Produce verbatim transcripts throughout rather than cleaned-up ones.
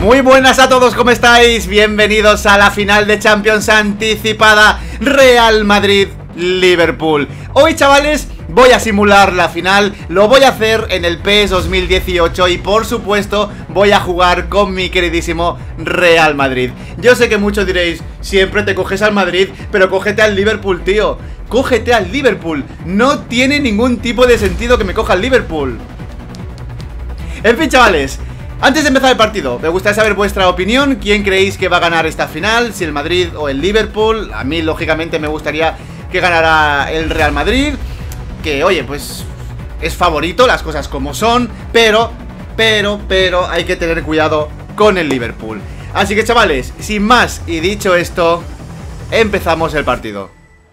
Muy buenas a todos, ¿cómo estáis? Bienvenidos a la final de Champions anticipada Real Madrid-Liverpool. Hoy, chavales, voy a simular la final, lo voy a hacer en el PES dos mil dieciocho y por supuesto voy a jugar con mi queridísimo Real Madrid. Yo sé que muchos diréis, siempre te coges al Madrid, pero cógete al Liverpool, tío. Cógete al Liverpool. No tiene ningún tipo de sentido que me coja al Liverpool. En fin, chavales, antes de empezar el partido, me gustaría saber vuestra opinión. ¿Quién creéis que va a ganar esta final? Si el Madrid o el Liverpool. A mí, lógicamente, me gustaría que ganara el Real Madrid, que, oye, pues es favorito, las cosas como son. Pero, pero, pero hay que tener cuidado con el Liverpool. Así que, chavales, sin más y dicho esto, empezamos el partido.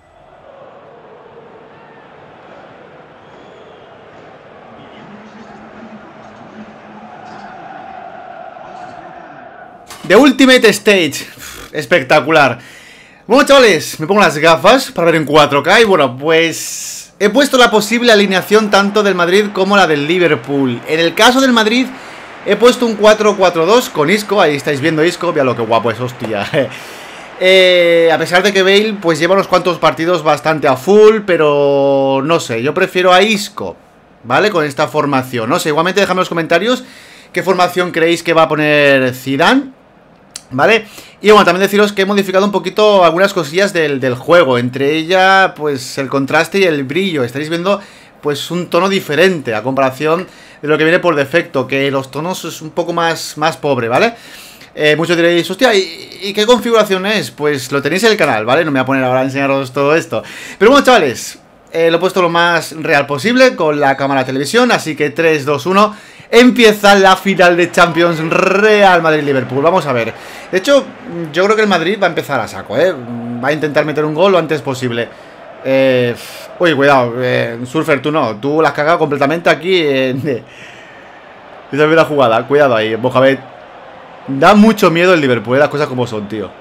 The Ultimate Stage. Espectacular. Bueno, chavales, me pongo las gafas para ver en cuatro K. Y bueno, pues he puesto la posible alineación tanto del Madrid como la del Liverpool. En el caso del Madrid he puesto un cuatro cuatro dos con Isco. Ahí estáis viendo Isco, mira lo que guapo es, hostia. eh, A pesar de que Bale pues lleva unos cuantos partidos bastante a full, pero no sé, yo prefiero a Isco, ¿vale? Con esta formación, no sé, igualmente dejadme en los comentarios qué formación creéis que va a poner Zidane, ¿vale? Y bueno, también deciros que he modificado un poquito algunas cosillas del, del juego. Entre ellas, pues el contraste y el brillo. Estaréis viendo, pues, un tono diferente a comparación de lo que viene por defecto, que los tonos es un poco más, más pobre, ¿vale? Eh, muchos diréis, hostia, ¿y, ¿y qué configuración es? Pues lo tenéis en el canal, ¿vale? No me voy a poner ahora a enseñaros todo esto. Pero bueno, chavales, eh, lo he puesto lo más real posible con la cámara de televisión. Así que tres, dos, uno... empieza la final de Champions Real Madrid-Liverpool. Vamos a ver. De hecho, yo creo que el Madrid va a empezar a saco, ¿eh? Va a intentar meter un gol lo antes posible. Eh... Uy, cuidado. Eh, Surfer, tú no. Tú la has cagado completamente aquí. Eh... Esa es la jugada. Cuidado ahí, Mohamed. Da mucho miedo el Liverpool, ¿eh? Las cosas como son, tío.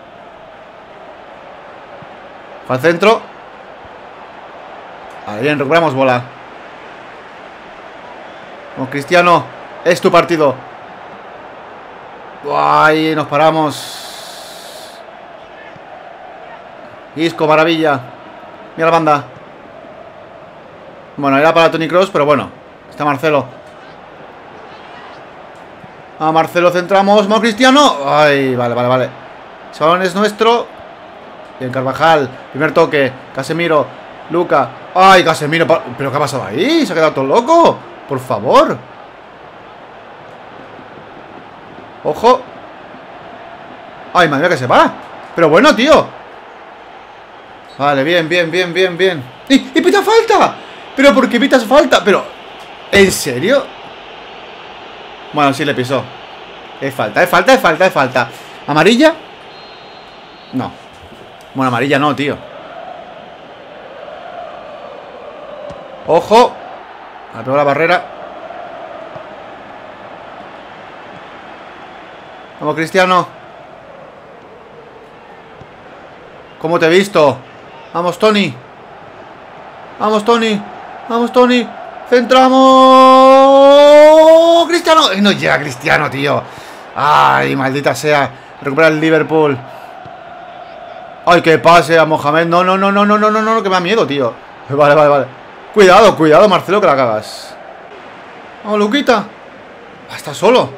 Al centro. Vale, bien, recuperamos bola. Vamos, Cristiano. Es tu partido. Ay, nos paramos. Isco, maravilla. Mira la banda. Bueno, era para Toni Kroos, pero bueno. Está Marcelo. A Marcelo centramos. Vamos, Cristiano. Ay, vale, vale, vale. El balón es nuestro. Bien, Carvajal. Primer toque. Casemiro. Luca. Ay, Casemiro. ¿Pero qué ha pasado ahí? Se ha quedado todo loco. Por favor. Ojo. Ay, madre mía, que se va. Pero bueno, tío. Vale, bien, bien, bien, bien, bien. ¡Y, y pita falta! ¿Pero por qué pitas falta? Pero... ¿en serio? Bueno, sí le pisó. Es falta, es falta, es falta, es falta. ¿Amarilla? No. Bueno, amarilla no, tío. Ojo. Ha pegado la barrera. Vamos, Cristiano. ¿Cómo te he visto? Vamos, Toni. Vamos, Toni. Vamos, Toni. Centramos. Cristiano. No llega Cristiano, tío. Ay, maldita sea. Recupera el Liverpool. Ay, que pase a Mohamed. No, no, no, no, no, no, no, no, que me da miedo, tío. Vale, vale, vale. Cuidado, cuidado, Marcelo, que la cagas. Vamos, Luquita. Está solo.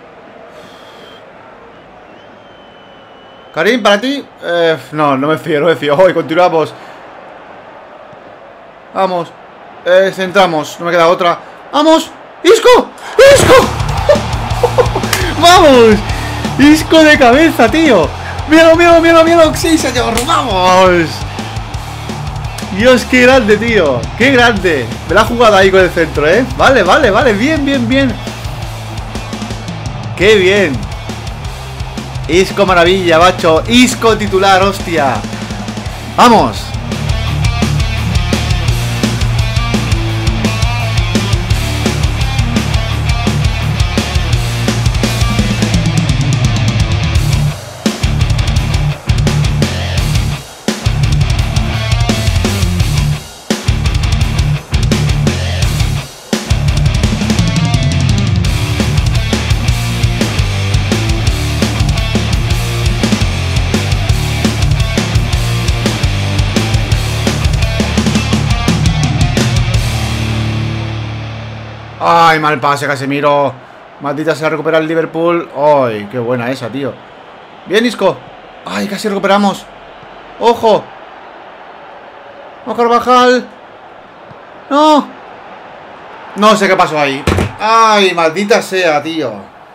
Karim, para ti. Eh, no, no me fío, no me fío. Hoy continuamos. Vamos. Eh, centramos. No me queda otra. ¡Vamos! ¡Isco! ¡Isco! ¡Vamos! ¡Isco de cabeza, tío! ¡Míralo, míralo, míralo, míralo! ¡Sí, señor! ¡Vamos! Dios, qué grande, tío. Qué grande. Me la ha jugado ahí con el centro, ¿eh? Vale, vale, vale. Bien, bien, bien. Qué bien. Isco, maravilla, macho. Isco titular, hostia. Vamos. Ay, mal pase, Casemiro. Maldita se la recupera el Liverpool. Ay, qué buena esa, tío. Bien, Isco. Ay, casi recuperamos. Ojo. No, Carvajal. No. No sé qué pasó ahí. Ay, maldita sea, tío.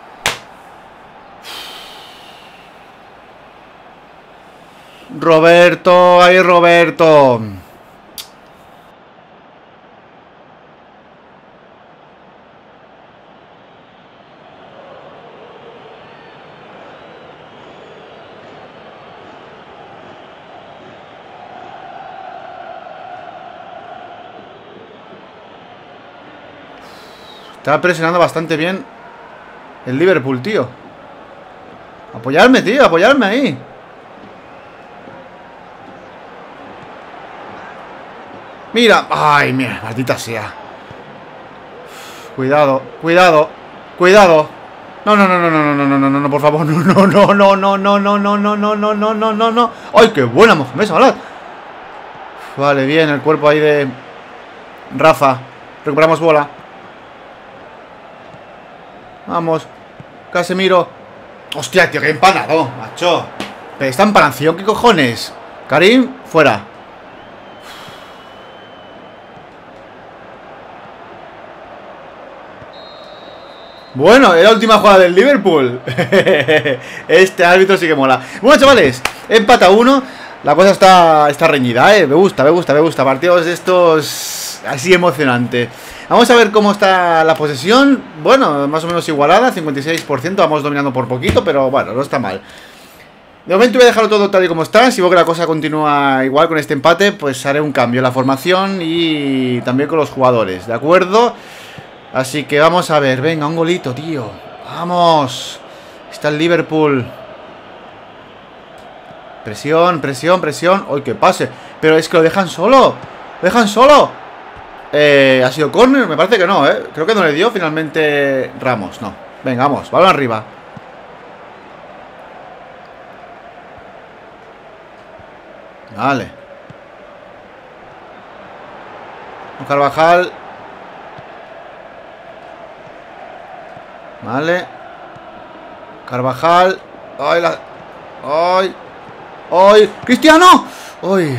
Roberto, ay, Roberto. Está presionando bastante bien el Liverpool, tío. Apoyarme, tío, apoyarme ahí. Mira, ay, mira, maldita sea. Cuidado, cuidado, cuidado. No, no, no, no, no, no, no, no, no, no, por favor, no, no, no, no, no, no, no, no, no, no, no, no, no, no, no. Ay, qué buena Mohamed Salah. Vale, bien, el cuerpo ahí de Rafa. Recuperamos bola. Vamos. Casemiro. Hostia, tío, qué empanado, macho. Pero esta empanación, ¿qué cojones? Karim, fuera. Bueno, era la última jugada del Liverpool. Este árbitro sí que mola. Bueno, chavales, empata uno. La cosa está, está reñida, eh. Me gusta, me gusta, me gusta. Partidos de estos así emocionantes. Vamos a ver cómo está la posesión. Bueno, más o menos igualada, cincuenta y seis por ciento. Vamos dominando por poquito, pero bueno, no está mal. De momento voy a dejarlo todo tal y como está. Si veo que la cosa continúa igual con este empate, pues haré un cambio en la formación y también con los jugadores, ¿de acuerdo? Así que vamos a ver. Venga, un golito, tío. Vamos. Está el Liverpool. Presión, presión, presión. ¡Ay, qué pase! Pero es que lo dejan solo. Lo dejan solo. Eh, ¿Ha sido córner? Me parece que no, ¿eh? Creo que no le dio finalmente Ramos. No. Venga, vamos. Balón arriba. Vale. Un Carvajal. Vale. Carvajal. ¡Ay, la... ¡Ay! ¡Ay! ¡Cristiano! ¡Ay!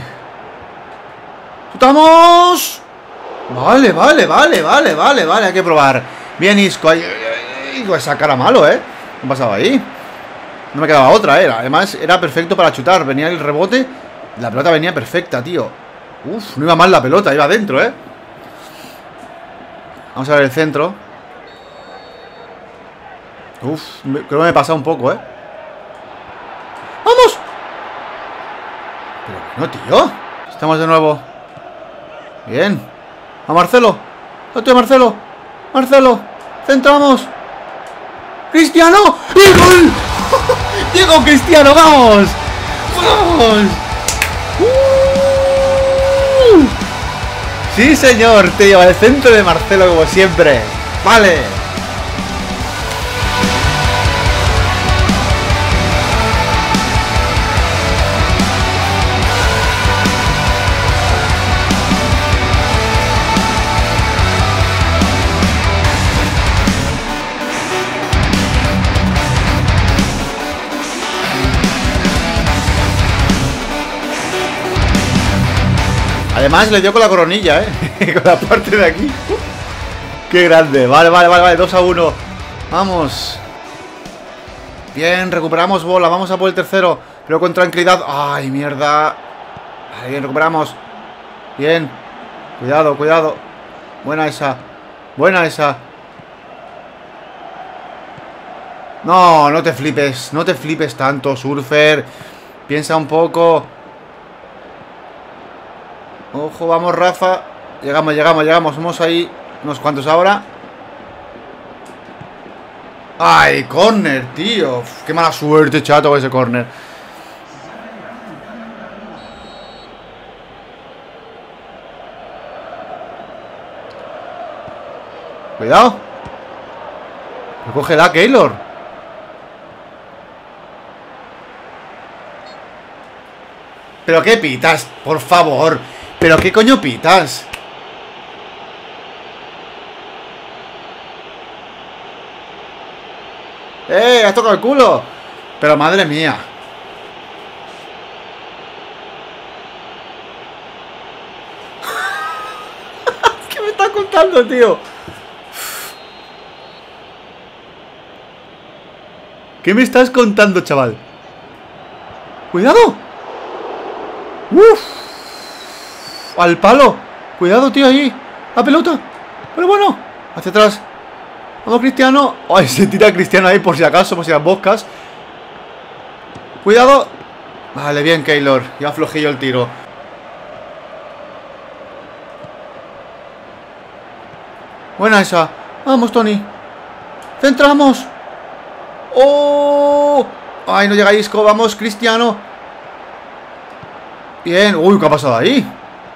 ¡Estamos! Vale, vale, vale, vale, vale, vale. Hay que probar. Bien, Isco. Ay, ay, ay, esa cara malo, ¿eh? ¿Qué ha pasado ahí? No me quedaba otra, ¿eh? Además, era perfecto para chutar. Venía el rebote. La pelota venía perfecta, tío. Uf, no iba mal la pelota. Iba adentro, ¿eh? Vamos a ver el centro. Uf, creo que me he pasado un poco, ¿eh? ¡Vamos! Pero no, tío. Estamos de nuevo. Bien. A Marcelo. ¡No, tío, Marcelo! ¡Marcelo! ¡Centramos! ¡Cristiano! ¡Y gol! ¡Diego Cristiano! ¡Vamos! ¡Vamos! ¡Uh! ¡Sí, señor, tío! El centro de Marcelo, como siempre. ¡Vale! Además le dio con la coronilla, ¿eh? Con la parte de aquí. Qué grande. Vale, vale, vale, vale. dos a uno. Vamos. Bien, recuperamos bola. Vamos a por el tercero. Pero con tranquilidad. Ay, mierda. Vale, bien, recuperamos. Bien. Cuidado, cuidado. Buena esa. Buena esa. No, no te flipes. No te flipes tanto, Surfer. Piensa un poco. Ojo, vamos, Rafa. Llegamos, llegamos, llegamos. Somos ahí unos cuantos ahora. ¡Ay, córner, tío! Uf, ¡qué mala suerte, chato, con ese córner! Cuidado. Recógela, Keylor. ¿Pero qué pitas? Por favor. ¿Pero qué coño pitas? ¡Eh! ¡Has tocado el culo! Pero madre mía. ¿Qué me estás contando, tío? ¿Qué me estás contando, chaval? ¡Cuidado! ¡Uf! ¡Al palo! ¡Cuidado, tío, ahí! ¡La pelota! Pero bueno, hacia atrás. Vamos, Cristiano. ¡Ay, se tira Cristiano ahí por si acaso, por si las moscas! ¡Cuidado! Vale, bien, Keylor. Ya aflojillo el tiro. Buena esa. Vamos, Tony. ¡Centramos! ¡Oh! ¡Ay, no llega Isco! ¡Vamos, Cristiano! Bien. ¡Uy, qué ha pasado ahí!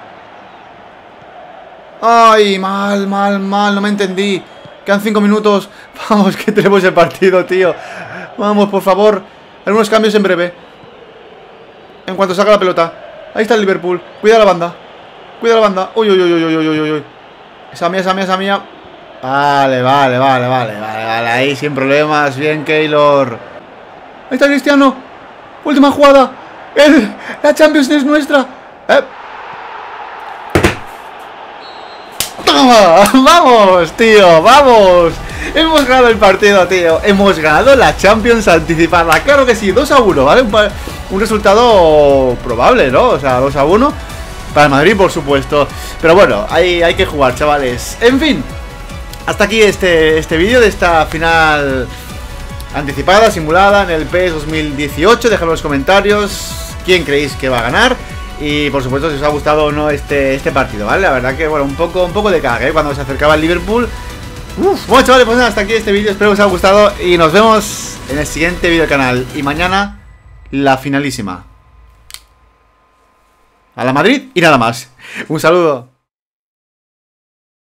¡Ay, mal, mal, mal! No me entendí. Quedan cinco minutos. Vamos, que tenemos el partido, tío. Vamos, por favor. Algunos cambios en breve. En cuanto saca la pelota. Ahí está el Liverpool. Cuida la banda. Cuida la banda. Uy, uy, uy, uy, uy, uy, uy. Esa mía, esa mía, esa mía. Vale, vale, vale, vale, vale, vale. Ahí sin problemas. Bien, Keylor. Ahí está Cristiano. Última jugada. El, la Champions es nuestra. Eh. ¡Toma! ¡Vamos, tío! ¡Vamos! Hemos ganado el partido, tío. Hemos ganado la Champions anticipada. Claro que sí, dos a uno, ¿vale? Un, un resultado probable, ¿no? O sea, dos a uno para el Madrid, por supuesto. Pero bueno, hay, hay que jugar, chavales. En fin, hasta aquí este, este vídeo de esta final anticipada, simulada en el P E S dos mil dieciocho. Dejadme en los comentarios quién creéis que va a ganar. Y por supuesto si os ha gustado o no este, este partido, ¿vale? La verdad que, bueno, un poco, un poco de cague, ¿eh? Cuando se acercaba el Liverpool. Uf, bueno, chavales, pues nada, hasta aquí este vídeo. Espero que os haya gustado y nos vemos en el siguiente vídeo del canal. Y mañana, la finalísima. A la Madrid y nada más. Un saludo.